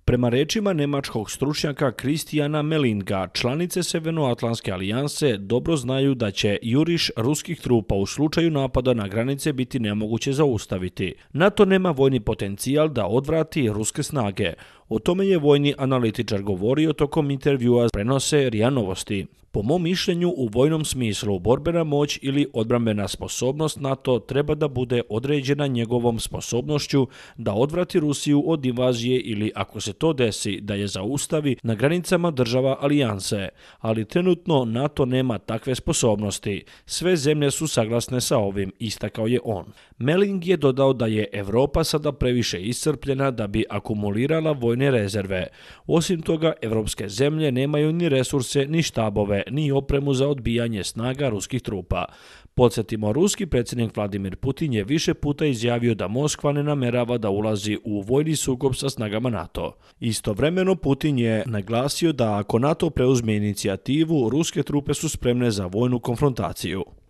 Prema rečima nemačkog stručnjaka Kristijana Melinga, članice Severnoatlantske alijanse dobro znaju da će juriš ruskih trupa u slučaju napada na granice biti nemoguće zaustaviti. NATO nema vojni potencijal da odvrati ruske snage. O tome je vojni analitičar govorio tokom intervjua prenose RIA Novosti. Po mom mišljenju, u vojnom smislu, borbena moć ili odbrambena sposobnost NATO treba da bude određena njegovom sposobnošću da odvrati Rusiju od invazije ili, ako se to desi, da je zaustavi na granicama država alijanse. Ali trenutno NATO nema takve sposobnosti. Sve zemlje su saglasne sa ovim, istakao je on. Meling je dodao da je Evropa sada previše iscrpljena da bi akumulirala vojne rezerve. Osim toga, evropske zemlje nemaju ni resurse, ni štabove, ni opremu za odbijanje snaga ruskih trupa. Podsjetimo, ruski predsjednik Vladimir Putin je više puta izjavio da Moskva ne namerava da ulazi u vojni sukob sa snagama NATO. Istovremeno, Putin je naglasio da ako NATO preuzme inicijativu, ruske trupe su spremne za vojnu konfrontaciju.